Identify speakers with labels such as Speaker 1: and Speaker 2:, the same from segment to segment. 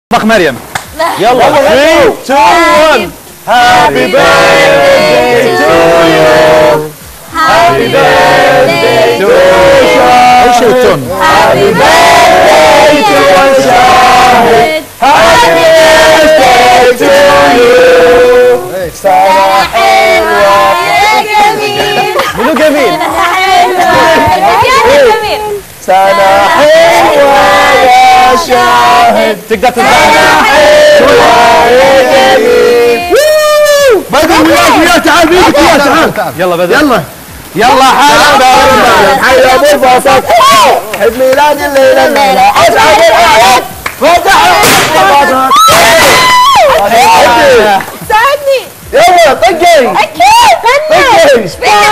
Speaker 1: طبخ مريم. يلا 3 2 1. Happy birthday to you. Happy birthday to you. Happy birthday to شاهد. Happy birthday to you. سنة حلوة يا جميل. منو جميل؟ سنة حلوة يا شاهد. تقدر تنزل. بدر وياك تعال بيك تعال. يلا بدر. يلا حيا ابو البسط. عيد ميلاد الليله اسعد الاعياد. فتح
Speaker 2: ساعدني.
Speaker 1: يلا طقي.
Speaker 2: اكيد
Speaker 1: طقي.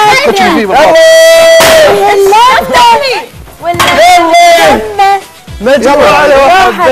Speaker 1: مجموع على واحد.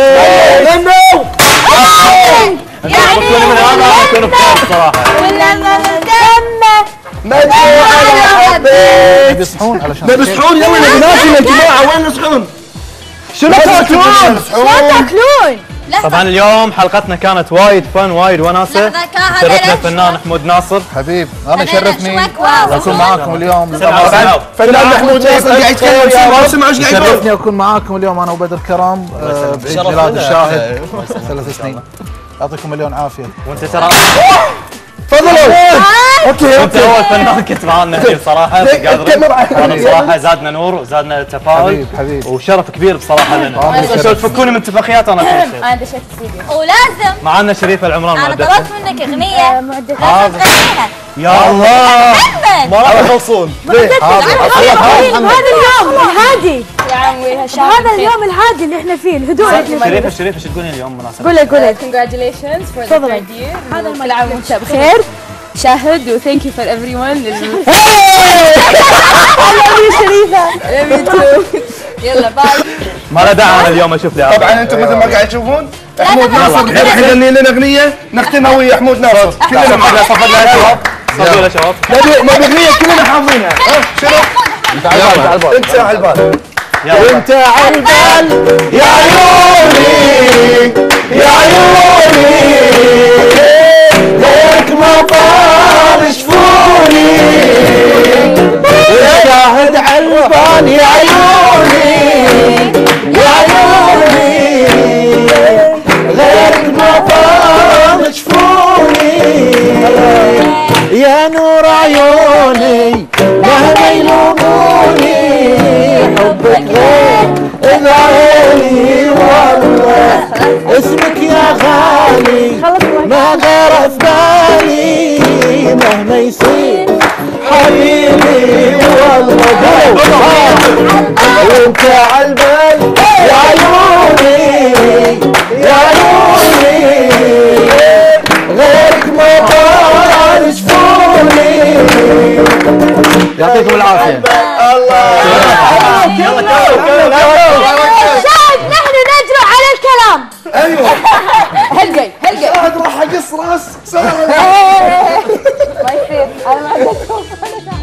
Speaker 1: يعني من هذا كانوا بخير صراحه.
Speaker 2: ولما نتجمع
Speaker 1: مجموع على حبيت.
Speaker 3: بيصحون علشان
Speaker 1: نبي صحون يلا نبي ناكل يا جماعه. وين نصحون؟ شنو تاكلون؟
Speaker 2: شو تاكلون؟
Speaker 4: طبعا اليوم حلقتنا كانت وايد فن وايد وناسه. شرفنا الفنان حمود ناصر.
Speaker 3: حبيب انا شرفني
Speaker 2: شوك
Speaker 3: اكون معاكم اليوم.
Speaker 1: فنان محمود ناصر قاعد يتكلم ما سمعوا ايش قاعد يقول.
Speaker 3: شرفني اكون معاكم اليوم انا وبدر كرم بعيد ميلاد الشاهد 3 سنين. يعطيكم مليون عافيه.
Speaker 4: وانت ترى
Speaker 1: تفضلوا. اوكي
Speaker 4: انت اول فنان كنت معنا الحين صراحه انا بصراحه زادنا نور وزادنا تفاؤل.
Speaker 3: حبيب
Speaker 4: وشرف كبير بصراحه لنا. بس تفكوني من اتفاقيات انا كل شيء.
Speaker 2: انا دشيت استديو ولازم
Speaker 4: معنا شريفه العمران
Speaker 2: انا
Speaker 4: مؤدبه.
Speaker 2: طلبت منك اغنيه لازم تغنيها.
Speaker 4: يا الله ما راح يخلصون.
Speaker 5: هذا اليوم الهادي
Speaker 2: يا عمي
Speaker 5: هذا اليوم الهادي اللي احنا فيه الهدوء اللي احنا فيه.
Speaker 4: شريفه شو تقولين اليوم مناسبه؟
Speaker 5: قولي
Speaker 2: congratulations for the
Speaker 5: تفضلي.
Speaker 2: third year.
Speaker 5: هذا
Speaker 2: كل عام وانت بخير. شاهد و thank you for everyone.
Speaker 5: شريفة
Speaker 2: يلا باي.
Speaker 4: ما له داعي انا اليوم اشوف لي.
Speaker 1: طبعا انتم مثل ما قاعد تشوفون حمود ناصر الحين يغني لنا اغنيه نختمها ويا حمود ناصر. كلنا معنا
Speaker 4: صفدنا يا شباب. صفدوا يا شباب.
Speaker 1: نبي اغنيه كلنا حافظينها. شنو؟ انت على البال. انت على البال. وانت على البال يا عيوني يا عيوني ليك ما طال شفوني يا شاهد على البال يا عيوني يا عيوني غيرك ما طال شفوني يا نور عيوني مهما يلوموني حبك غير العيني والله اسمك يا غالي ما غير في بالي مهما يصير حبيبي والله وانت عالبال يا عيوني يا عيوني غيرك ما طال شفوني. يعطيكم العافيه. الله
Speaker 5: شاهد نحن نجرؤ على الكلام.
Speaker 1: ايوه
Speaker 2: هلقي
Speaker 1: شاهد راح اقص راس
Speaker 2: ما يصير انا ما